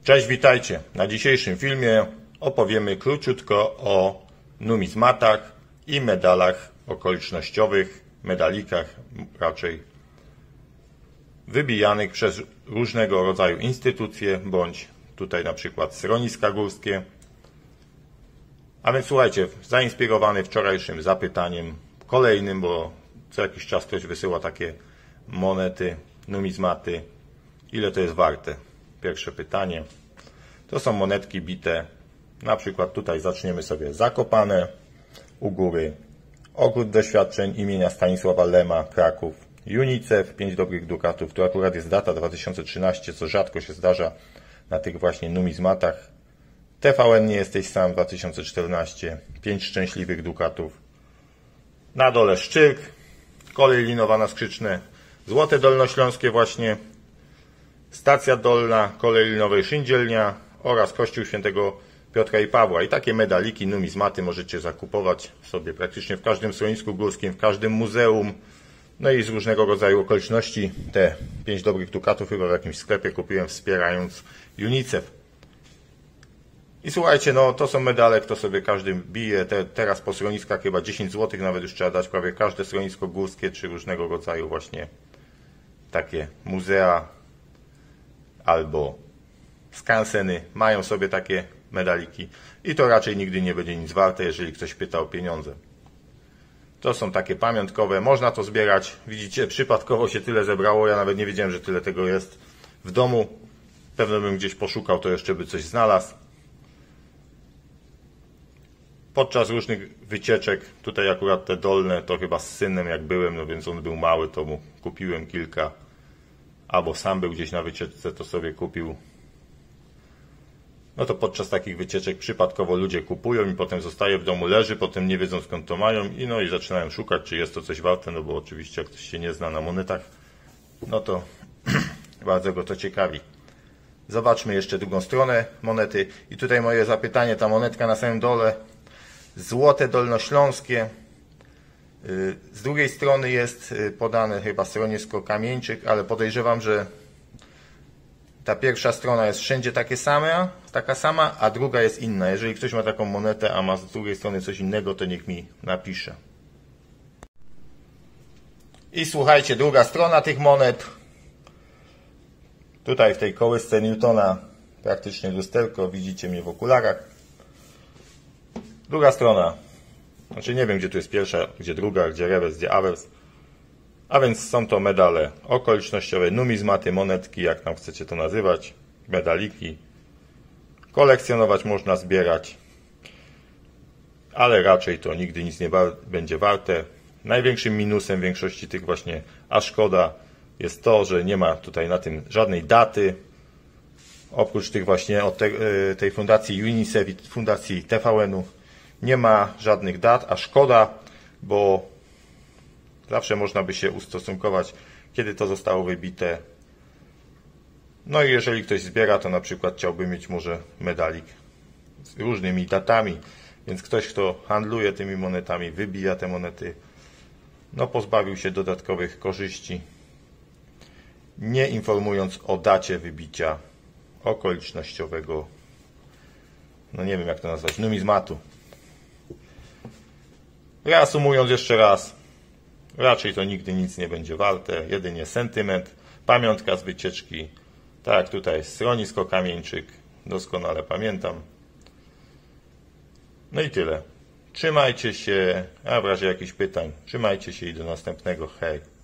Cześć, witajcie. Na dzisiejszym filmie opowiemy króciutko o numizmatach i medalach okolicznościowych, medalikach raczej wybijanych przez różnego rodzaju instytucje, bądź tutaj na przykład schroniska górskie. A więc słuchajcie, zainspirowany wczorajszym zapytaniem kolejnym, bo co jakiś czas ktoś wysyła takie monety, numizmaty. Ile to jest warte? Pierwsze pytanie. To są monetki bite, na przykład tutaj zaczniemy sobie Zakopane, u góry Ogród Doświadczeń imienia Stanisława Lema, Kraków, UNICEF, 5 dobrych dukatów, tu akurat jest data 2013, co rzadko się zdarza na tych właśnie numizmatach. TVN Nie jesteś sam, 2014, 5 szczęśliwych dukatów. Na dole Szczyrk, kolej linowa na Skrzyczne, Złote Dolnośląskie właśnie, Stacja Dolna, kolej linowej Szyndzielnia oraz Kościół Świętego Piotra i Pawła. I takie medaliki, numizmaty możecie zakupować sobie praktycznie w każdym schronisku górskim, w każdym muzeum. No i z różnego rodzaju okoliczności. Te 5 dobrych dukatów chyba w jakimś sklepie kupiłem, wspierając UNICEF. I słuchajcie, no to są medale, kto sobie każdy bije. Teraz po schroniskach chyba 10 zł nawet już trzeba dać prawie każde schronisko górskie, czy różnego rodzaju właśnie takie muzea albo skanseny mają sobie takie medaliki i to raczej nigdy nie będzie nic warte, jeżeli ktoś pyta o pieniądze. To są takie pamiątkowe, można to zbierać. Widzicie, przypadkowo się tyle zebrało, ja nawet nie wiedziałem, że tyle tego jest w domu. Pewno bym gdzieś poszukał, to jeszcze by coś znalazł. Podczas różnych wycieczek, tutaj akurat te dolne, to chyba z synem jak byłem, no więc on był mały, to mu kupiłem kilka. Albo sam był gdzieś na wycieczce, to sobie kupił. No to podczas takich wycieczek przypadkowo ludzie kupują i potem zostaje w domu, leży, potem nie wiedzą skąd to mają i zaczynają szukać, czy jest to coś warte, no bo oczywiście jak ktoś się nie zna na monetach, no to bardzo go to ciekawi. Zobaczmy jeszcze drugą stronę monety i tutaj moje zapytanie, ta monetka na samym dole, Złote Dolnośląskie. Z drugiej strony jest podane chyba schronisko Kamieńczyk, ale podejrzewam, że ta pierwsza strona jest wszędzie taka sama, a druga jest inna. Jeżeli ktoś ma taką monetę, a ma z drugiej strony coś innego, to niech mi napisze. I słuchajcie, druga strona tych monet. Tutaj w tej kołysce Newtona praktycznie lusterko, widzicie mnie w okularach. Druga strona. Znaczy nie wiem, gdzie tu jest pierwsza, gdzie druga, gdzie rewers, gdzie awers. A więc są to medale okolicznościowe, numizmaty, monetki, jak tam chcecie to nazywać, medaliki. Kolekcjonować można, zbierać, ale raczej to nigdy nic nie będzie warte. Największym minusem większości tych właśnie, a szkoda, jest to, że nie ma tutaj na tym żadnej daty. Oprócz tych właśnie od tej fundacji UNICEF i fundacji TVN-u nie ma żadnych dat, a szkoda, bo zawsze można by się ustosunkować, kiedy to zostało wybite. No i jeżeli ktoś zbiera, to na przykład chciałby mieć może medalik z różnymi datami, więc ktoś, kto handluje tymi monetami, wybija te monety, no pozbawił się dodatkowych korzyści, nie informując o dacie wybicia okolicznościowego, no nie wiem jak to nazwać, numizmatu. Reasumując jeszcze raz, raczej to nigdy nic nie będzie warte, jedynie sentyment, pamiątka z wycieczki, tak jak tutaj schronisko Kamieńczyk, doskonale pamiętam. No i tyle. Trzymajcie się, a w razie jakichś pytań, trzymajcie się i do następnego, hej.